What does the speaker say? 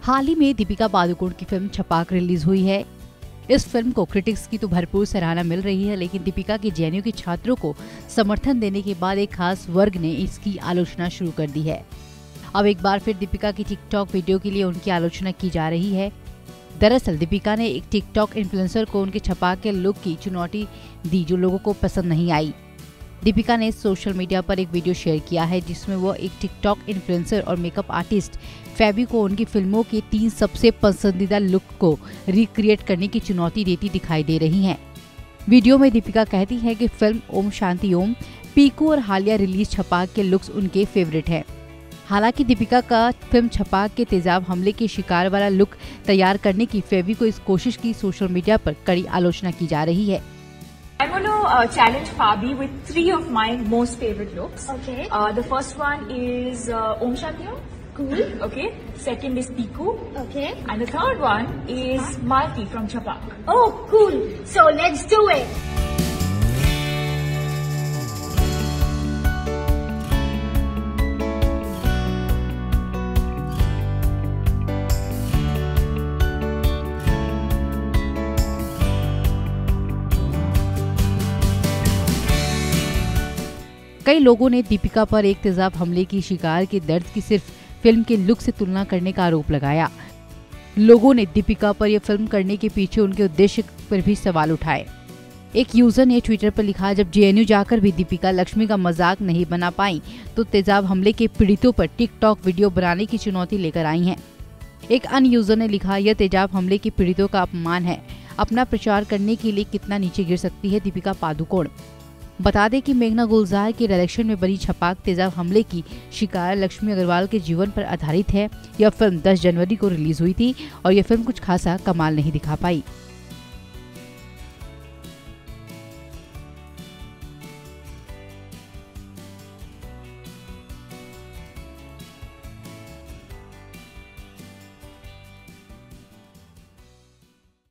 हाल ही में दीपिका पादुकोण की फिल्म छपाक रिलीज हुई है। इस फिल्म को क्रिटिक्स की तो भरपूर सराहना मिल रही है, लेकिन दीपिका के जेएनयू के छात्रों को समर्थन देने के बाद एक खास वर्ग ने इसकी आलोचना शुरू कर दी है। अब एक बार फिर दीपिका की टिकटॉक वीडियो के लिए उनकी आलोचना की जा रही है। दरअसल दीपिका ने एक टिकटॉक इन्फ्लुएंसर को उनके छपाक के लुक की चुनौती दी, जो लोगों को पसंद नहीं आई। दीपिका ने सोशल मीडिया पर एक वीडियो शेयर किया है, जिसमें वो एक टिकटॉक इन्फ्लुएंसर और मेकअप आर्टिस्ट फेबी को उनकी फिल्मों के 3 सबसे पसंदीदा लुक को रिक्रिएट करने की चुनौती देती दिखाई दे रही हैं। वीडियो में दीपिका कहती है कि फिल्म ओम शांति ओम, पीकू और हालिया रिलीज छपाक के लुक्स उनके फेवरेट हैं। हालांकि दीपिका का फिल्म छपाक के तेजाब हमले के शिकार वाला लुक तैयार करने की फेबी को इस कोशिश की सोशल मीडिया पर कड़ी आलोचना की जा रही है। I'm going to challenge Fabi with 3 of my most favorite looks. Okay. The first one is Om Shanti Om. Cool. Okay. Second is Piku. Okay. And the third one is Malti from Chhapaak. Oh, cool. So let's do it. कई लोगों ने दीपिका पर एक तेजाब हमले की शिकार के दर्द की सिर्फ फिल्म के लुक से तुलना करने का आरोप लगाया। लोगों ने दीपिका पर यह फिल्म करने के पीछे उनके उद्देश्य पर भी सवाल उठाए। एक यूजर ने ट्विटर पर लिखा, जब जेएनयू जाकर भी दीपिका लक्ष्मी का मजाक नहीं बना पाई, तो तेजाब हमले के पीड़ितों पर टिकटॉक वीडियो बनाने की चुनौती लेकर आई हैं। एक अन्य यूजर ने लिखा, यह तेजाब हमले के पीड़ितों का अपमान है। अपना प्रचार करने के लिए कितना नीचे गिर सकती है दीपिका पादुकोण। बता दें कि मेघना गुलजार के डायरेक्शन में बनी छपाक तेजाब हमले की शिकार लक्ष्मी अग्रवाल के जीवन पर आधारित है। यह फिल्म 10 जनवरी को रिलीज हुई थी और यह फिल्म कुछ खासा कमाल नहीं दिखा पाई।